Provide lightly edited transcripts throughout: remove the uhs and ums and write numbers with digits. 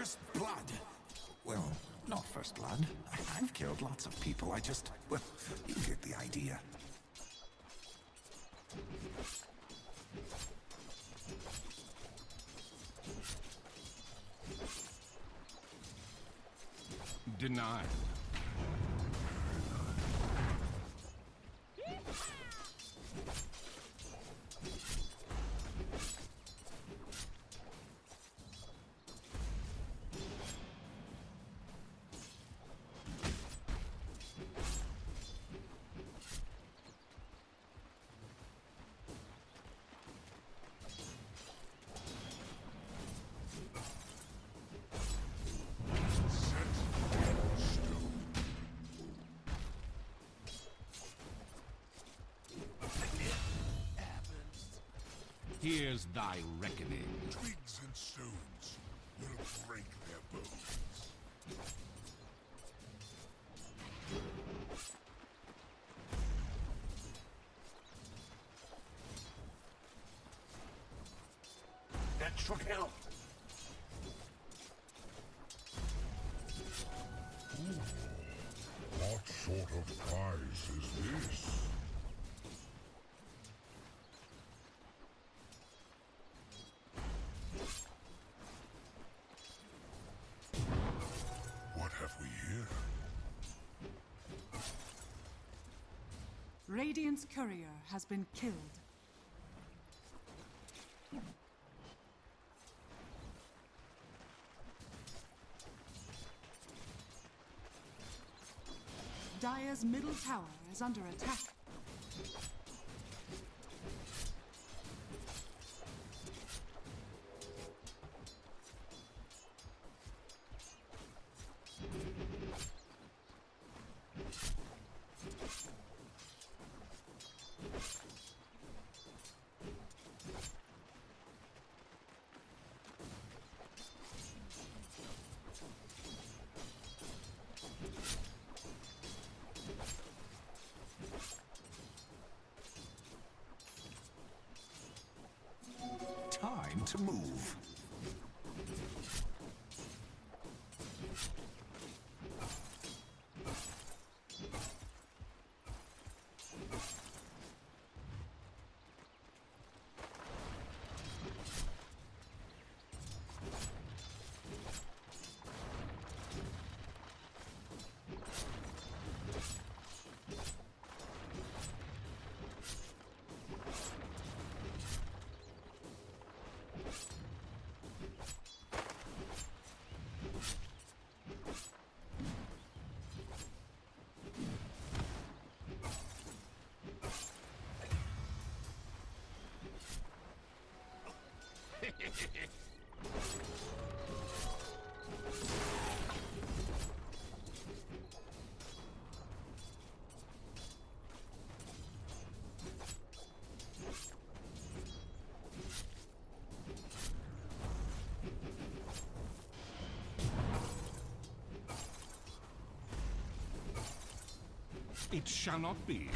First blood. Well, not first blood. I've killed lots of people. Well, you get the idea. Denied. Here's thy reckoning. Twigs and stones will break their bones. That should help. What sort of prize is this? What have we here? Radiant's courier has been killed. Dire's middle tower is under attack. Time to move. It shall not be.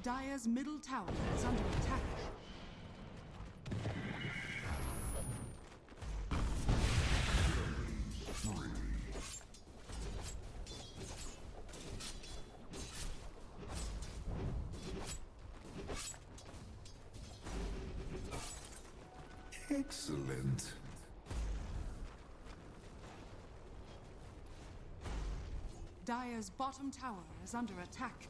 Dire's middle tower is under attack. Excellent. Dire's bottom tower is under attack.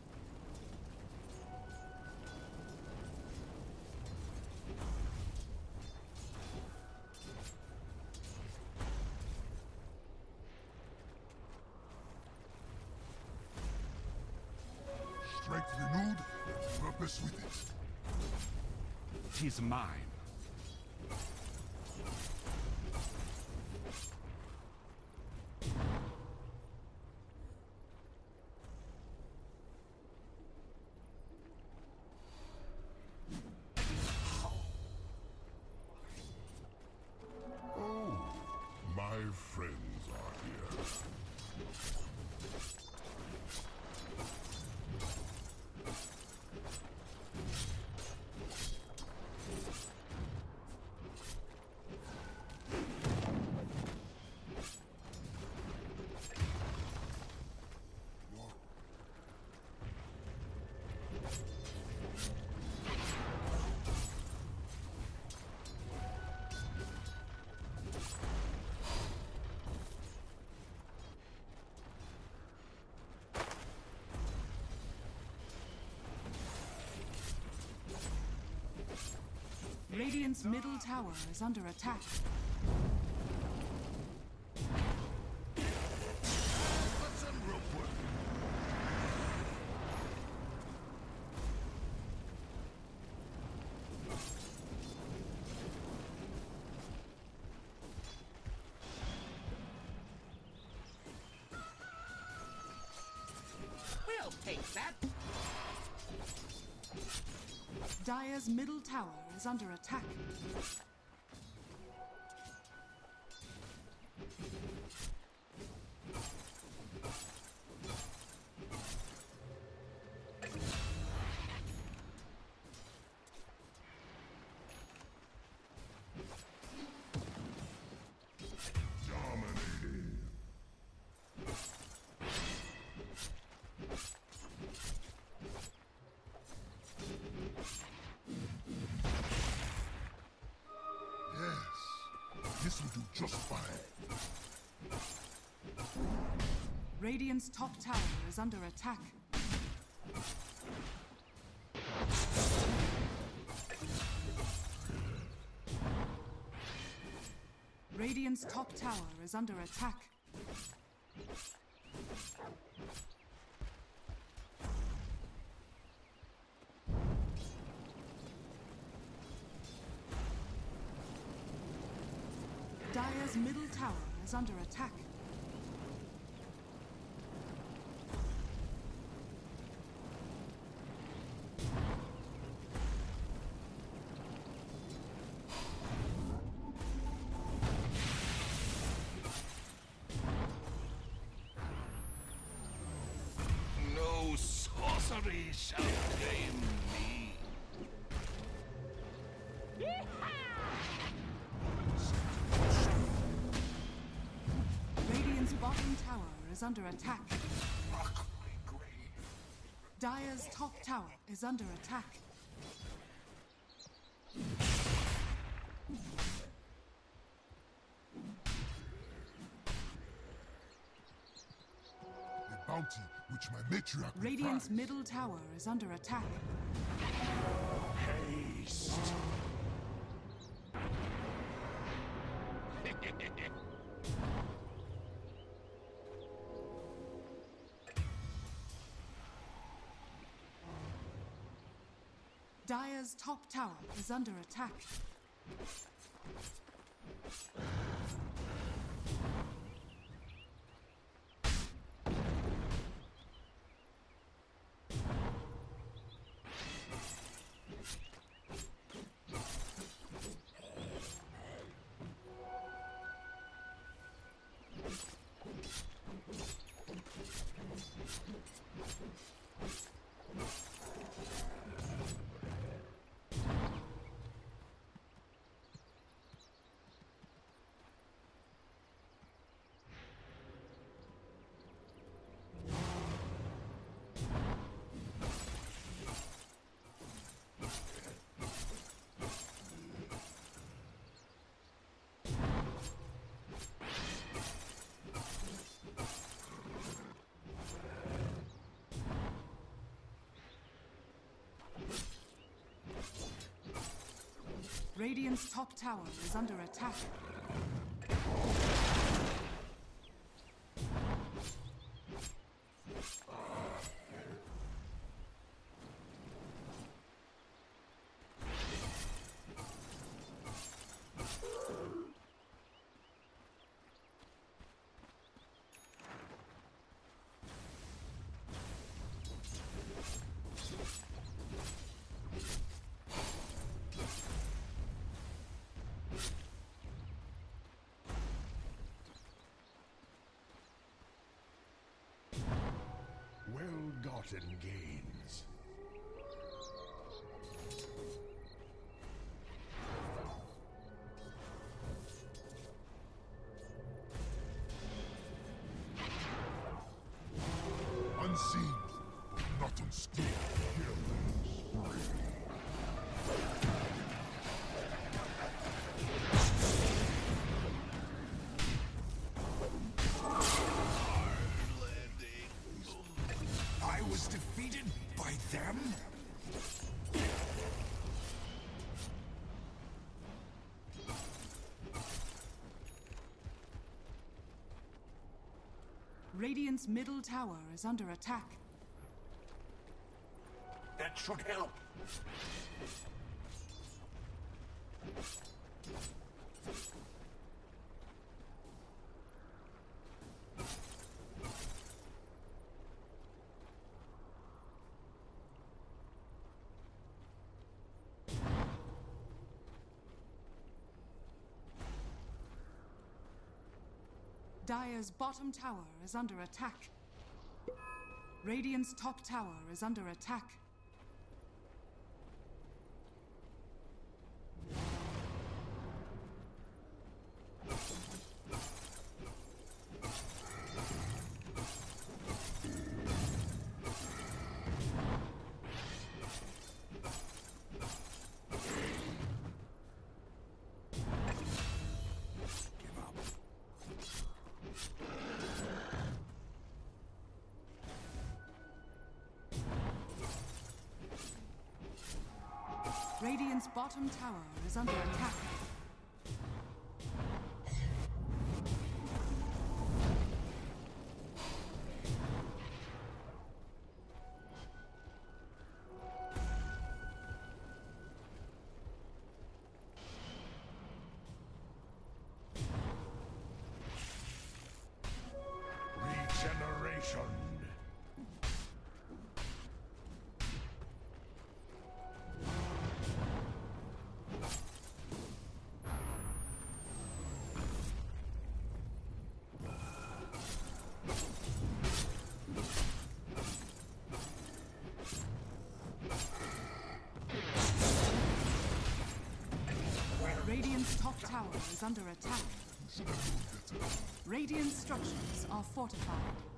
Strength renewed, purpose with it. 'Tis mine. Oh, my friends are here. Radiant's middle tower is under attack. Let's end real quick. We'll take that. Dire's middle tower is under attack. Dominating. Yes, this will do just fine. Radiant's top tower is under attack. Radiant's top tower is under attack. Dire's middle tower is under attack. No sorcery shall tame me. Radiant's bottom tower is under attack. Rock my grave. Dire's top tower is under attack. The bounty which my matriarch Radiant's reprised. middle tower is under attack. Haste. Dire's top tower is under attack. Radiant's top tower is under attack. Well-gotten gains. Unseen, but not unskilled. Killing spree. I was defeated by them? Radiant's middle tower is under attack. That should help. Dire's bottom tower is under attack. Radiant's top tower is under attack. Radiant's bottom tower is under attack. Regeneration. Radiant's top tower is under attack. Radiant structures are fortified.